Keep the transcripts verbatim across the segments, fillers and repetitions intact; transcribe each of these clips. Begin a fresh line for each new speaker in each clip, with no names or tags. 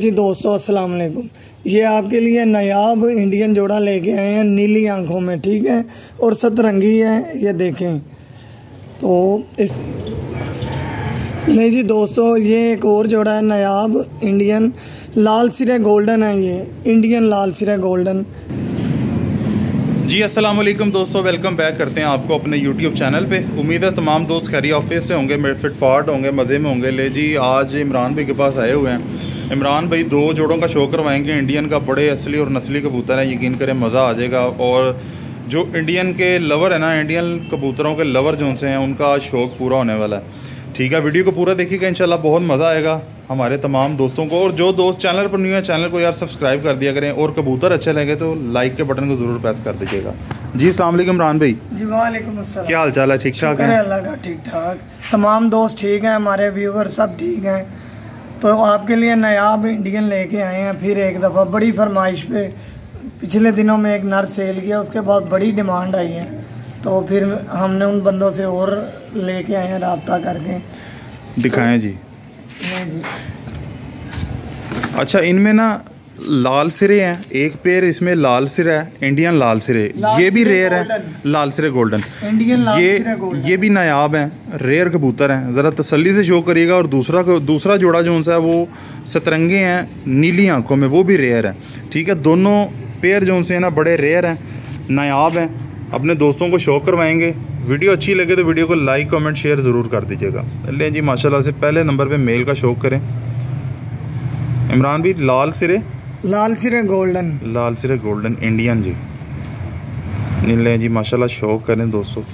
जी दोस्तों अस्सलाम वालेकुम। ये आपके लिए नायाब इंडियन जोड़ा लेके आए हैं नीली आंखों में, ठीक है, और सतरंगी है। ये देखें तो इस नहीं जी दोस्तों, ये एक और जोड़ा है नायाब इंडियन लाल सिरे गोल्डन है। ये इंडियन लाल सिरे गोल्डन।
जी अस्सलाम वालेकुम दोस्तों, वेलकम बैक करते हैं आपको अपने यूट्यूब चैनल पे। उम्मीद है तमाम दोस्त खैरी ऑफिस से होंगे, फिट फाट होंगे, मज़े में होंगे। ले जी आज इमरान भाई के पास आए हुए हैं। इमरान भाई दो जोड़ों का शो करवाएंगे इंडियन का। बड़े असली और नस्ली कबूतर हैं, यकीन करें मज़ा आ जाएगा। और जो इंडियन के लवर है ना, इंडियन कबूतरों के लवर जो से हैं, उनका शौक़ पूरा होने वाला है। ठीक है, वीडियो को पूरा देखिएगा, इंशाल्लाह बहुत मज़ा आएगा हमारे तमाम दोस्तों को। और जो दोस्त चैनल पर न्यू है, चैनल को यार सब्सक्राइब कर दिया करें। और कबूतर अच्छे लगे तो लाइक के बटन को ज़रूर प्रेस कर दीजिएगा। जी अस्सलाम वालेकुम इमरान भाई।
जी वालेकुम अस्सलाम।
क्या हाल चाल है? ठीक ठाक है
अल्लाह का, ठीक ठाक। तमाम दोस्त ठीक हैं, हमारे व्यूअर सब ठीक हैं। तो आपके लिए नायाब इंडियन लेके आए हैं फिर एक दफ़ा, बड़ी फरमाइश पे। पिछले दिनों में एक नर सेल किया, उसके बाद बड़ी डिमांड आई है, तो फिर हमने उन बंदों से और लेके आए हैं रब्ता करके।
दिखाएं जी।
जी
अच्छा, इनमें ना लाल सिरे हैं, एक पेयर इसमें लाल सिरा है, इंडियन लाल सिरे। ये भी रेयर है, लाल सिरे गोल्डन
इंडियन लाल
ये
सिरे गोल्डन।
ये भी नायाब हैं, रेयर कबूतर हैं। ज़रा तसल्ली से शो करिएगा। और दूसरा दूसरा जोड़ा जो सा है वो सतरंगे हैं नीली आंखों में, वो भी रेयर है। ठीक है, दोनों पेयर जो से ना बड़े रेयर हैं, नायाब हैं। अपने दोस्तों को शो करवाएंगे। वीडियो अच्छी लगे तो वीडियो को लाइक कमेंट शेयर ज़रूर कर दीजिएगा। ले जी माशाल्लाह से पहले नंबर पे मेल का शौक करें इमरान भी। लाल सिरे
लाल सिरे गोल्डन,
लाल सिरे गोल्डन इंडियन जी। नीले जी माशाल्लाह शौक करें दोस्तों।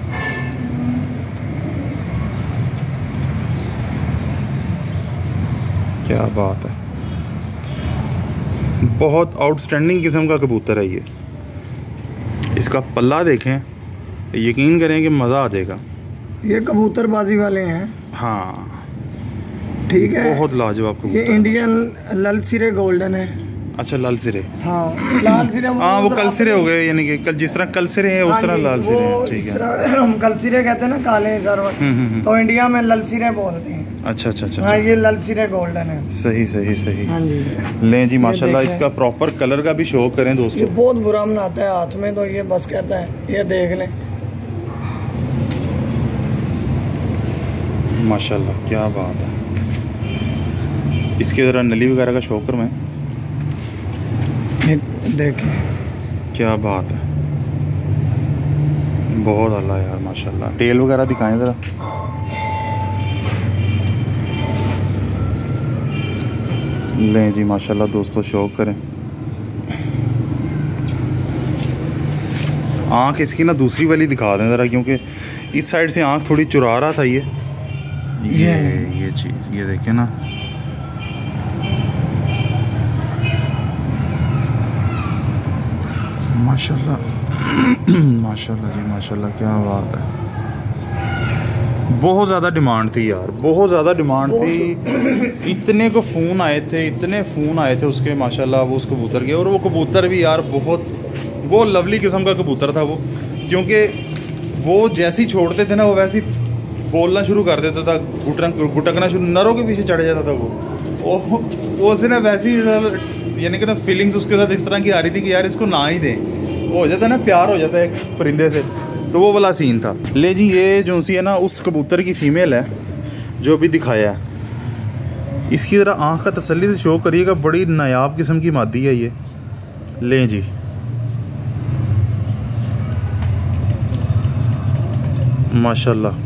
क्या बात है, बहुत आउटस्टैंडिंग किस्म का कबूतर है ये। इसका पल्ला देखें, यकीन करें कि मज़ा आ जाएगा।
ये कबूतरबाजी वाले हैं।
हाँ
ठीक है,
बहुत लाजवाब कबूतर।
ये इंडियन लाल सिरे गोल्डन है।
अच्छा लाल सिरे,
हाँ लाल सिरे
हाँ वो कल सिरे हो गए, यानी कि कल जिस तरह कल सिरे हैं उस तरह लाल सिरे हैं। ठीक है,
हम कल सिरे कहते हैं ना काले सर, तो इंडिया में लाल सिरे बोलते हैं।
अच्छा अच्छा अच्छा,
हाँ ये लाल सिरे गोल्डन है।
सही सही सही।
हाँ जी।
लें जी माशाल्लाह, इसका प्रॉपर कलर का भी शौक करें दोस्तों।
ये बहुत बुरा मनाता है हाथ में, तो ये बस कहता है ये देख लें।
माशाल्लाह क्या बात है। इसके ज़रा नली वगैरह का शौक करवाएं।
देखें
क्या बात है, बहुत अल्लाह यार माशाल्लाह। टेल वगैरह दिखाएं ज़रा। लें जी माशाल्लाह दोस्तों, शौक करें। आँख इसकी ना दूसरी वाली दिखा दें ज़रा, क्योंकि इस साइड से आँख थोड़ी चुरा रहा था ये ये ये चीज़। ये देखें ना, माशाल्लाह माशाल्लाह जी माशाल्लाह, क्या बात है। बहुत ज़्यादा डिमांड थी यार, बहुत ज़्यादा डिमांड थी। इतने को फ़ोन आए थे, इतने फ़ोन आए थे उसके माशाल्लाह वो उस कबूतर के। और वो कबूतर भी यार बहुत वो लवली किस्म का कबूतर था वो, क्योंकि वो जैसे ही छोड़ते थे ना, वो वैसे ही बोलना शुरू कर देता था, गुटक गुटकना शुरू, नरों के पीछे चढ़ जाता था वो। वो उसे ना वैसी यानी कि ना फीलिंग्स उसके साथ इस तरह की आ रही थी कि यार इसको ना ही दें। वो हो जाता है ना, प्यार हो जाता है एक परिंदे से, तो वो वाला सीन था। ले जी ये जो सी है ना उस कबूतर की फ़ीमेल है जो भी दिखाया है। इसकी ज़रा आँख का तसल्ली से शो करिएगा, बड़ी नायाब किस्म की मादी है ये। लें जी माशाल्लाह,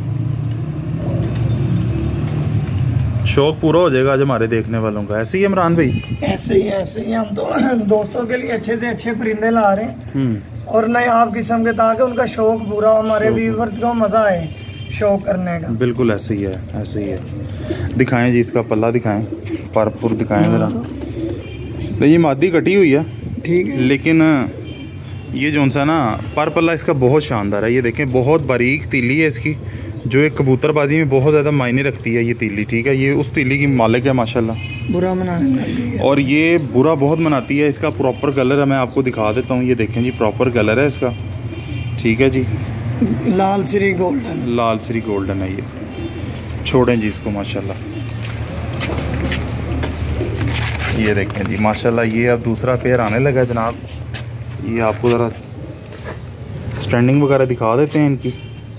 शौक पूरा हो जाएगा आज हमारे देखने वालों का। ऐसे ही इमरान भाई,
ऐसे ही ऐसे ही हम दो, दोस्तों के लिए अच्छे से अच्छे परिंदे ला रहे हैं और नायाब किस्म के, ताकि उनका शौक पूरा हो, हमारे व्यूअर्स को मजा आए शौक करने का।
बिल्कुल ऐसे ही है, ऐसे ही है। दिखाएं जी, इसका पल्ला दिखाएं, परपुर दिखाएं जरा। ये मादी कटी हुई है,
ठीक है,
लेकिन ये जो सा ना पर पल्ला इसका बहुत शानदार है। ये देखें, बहुत बारीक तीली है इसकी, जो एक कबूतरबाजी में बहुत ज़्यादा मायने रखती है ये तीली। ठीक है, ये उस तीली की मालिक है माशाल्लाह।
बुरा मनाने लगती है
और ये बुरा बहुत मनाती है। इसका प्रॉपर कलर है, मैं आपको दिखा देता हूँ। ये देखें जी, प्रॉपर कलर है इसका। ठीक है जी,
लाल सिरी गोल्डन,
लाल सिरी गोल्डन है ये। छोड़ें जी इसको माशाल्लाह। ये देखें जी माशाल्लाह, ये अब दूसरा पेयर आने लगा जनाब। ये आपको ज़रा स्टैंडिंग वगैरह दिखा देते हैं इनकी।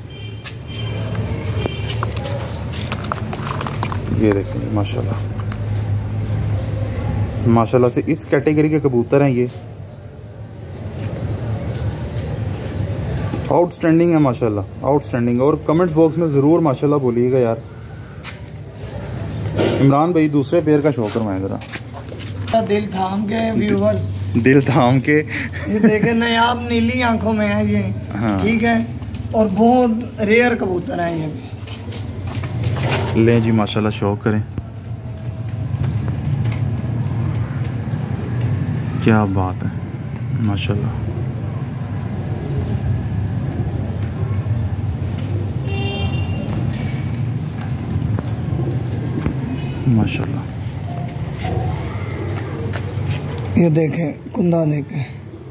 ये देखें जी माशाल्लाह, माशाल्लाह से इस कैटेगरी के कबूतर हैं ये, आउटस्टैंडिंग है माशाल्लाह, आउटस्टैंडिंग। और कमेंट्स बॉक्स में ज़रूर माशाल्लाह बोलिएगा यार। इमरान भाई दूसरे पेयर का शो करवाएं ज़रा।
दिल थाम के व्यूअर्स,
दिल थाम के
ये देखे नायाब नीली आंखों में है ये।
हाँ।
ठीक है, और बहुत रेयर कबूतर हैं ये भी।
लें जी माशाल्लाह, शो करें। क्या बात है माशाल्लाह। माशाल्लाह
ये देखें कुंदा देखें,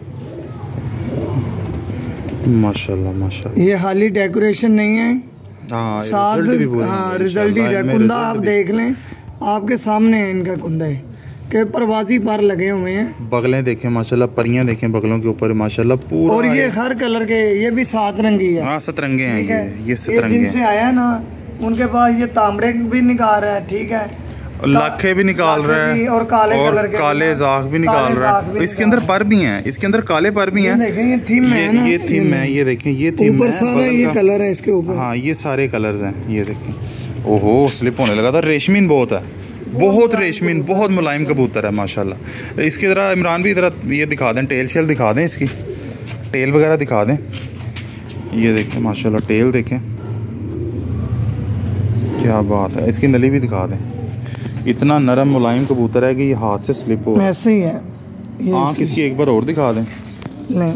माशाल्लाह माशाल्लाह।
ये हाली डेकोरेशन नहीं है,
हाँ
साथ हाँ रिजल्ट ही है। कुंदा आप देख लें, आपके सामने है इनका कुंदा के परवाजी पर लगे हुए हैं।
बगलें देखें माशाल्लाह, परियां देखें बगलों के ऊपर माशाल्लाह पूरा।
और ये हर कलर के, ये भी सात रंगी है।
हाँ सतरंगे हैं ये, ये सतरंगे
ये जिनसे आया है ना, उनके पास ये तांबड़े भी निकाल रहा है। ठीक है,
लाखे भी निकाल रहा है
और काले
और
कलर के
काले जाख भी निकाल रहा है। इसके अंदर पर भी हैं, इसके अंदर काले पर भी हैं।
देखें ये थीम में है ना,
ये थीम है, ये देखें ये थीम
ऊपर
है,
सारा ये कलर है इसके ऊपर।
हाँ ये सारे कलर्स हैं, ये देखें। ओहो स्लिप होने लगा था। रेशमीन बहुत है, बहुत रेशमीन, बहुत मुलायम कबूतर है माशाल्लाह। इसकी तरह इमरान भी तरह ये दिखा दें, टेल शेल दिखा दें, इसकी टेल वगैरह दिखा दें। ये देखें माशाल्लाह, टेल देखें क्या बात है। इसकी नली भी दिखा दें। इतना नरम मुलायम कबूतर है कि ये हाथ से स्लिप हो।
ऐसे ही है।
आँख इसकी एक बार और दिखा दें।
नहीं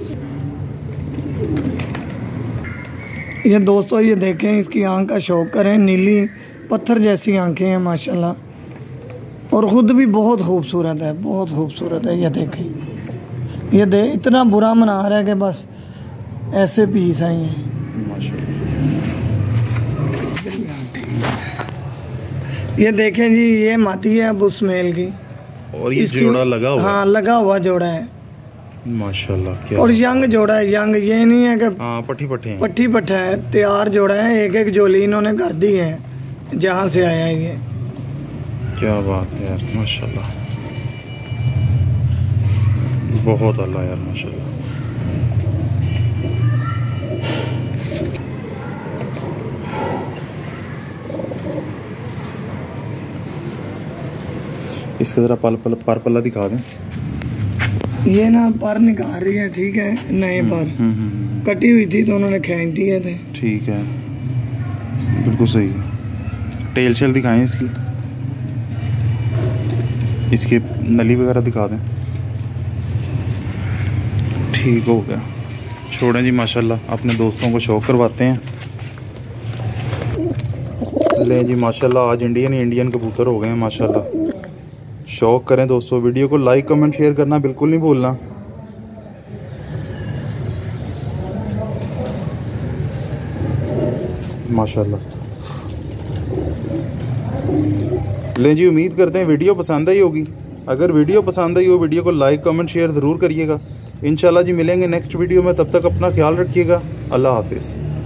ये दोस्तों, ये देखें इसकी आँख का शौक करें। नीली पत्थर जैसी आंखें हैं माशाल्लाह, और ख़ुद भी बहुत खूबसूरत है, बहुत खूबसूरत है। ये देखें, ये दे इतना बुरा मना रहा है कि बस ऐसे पीस हैं ये
माशाल्लाह।
ये देखें जी, ये माती है अब उस मेल की,
और ये जोड़ा लगा हुआ।
हाँ लगा हुआ जोड़ा है
माशाल्लाह। क्या
और यंग जोड़ा है, यंग ये नहीं है कि
हाँ पट्टी पट्टे हैं,
पट्टी पट्टा है, तैयार जोड़ा है। एक एक जोली इन्होंने कर दी है जहाँ से आया है ये।
क्या बात है यार माशाल्लाह, बहुत अल्लाह यार माशाल्लाह। इसके जरा पल पल पर पल्ला दिखा दें।
ये ना पर निकाल रही है। ठीक है, नए पर कटी हुई थी तो उन्होंने खींच दिए थे।
ठीक है, बिल्कुल सही है। टेल शेल दिखाएं इसकी, इसकी नली वगैरह दिखा दें। ठीक हो गया, छोड़ें जी माशाल्लाह, अपने दोस्तों को शौक करवाते हैं। लें जी माशाल्लाह, आज इंडियन ही इंडियन कबूतर हो गए हैं माशाल्लाह। शौक करें दोस्तों, वीडियो को लाइक कमेंट शेयर करना बिल्कुल नहीं भूलना। माशाल्लाह। लें जी, उम्मीद करते हैं वीडियो पसंद आई होगी। अगर वीडियो पसंद आई हो, वीडियो को लाइक कमेंट शेयर ज़रूर करिएगा। इंशाल्लाह जी मिलेंगे नेक्स्ट वीडियो में, तब तक अपना ख्याल रखिएगा। अल्लाह हाफिज़।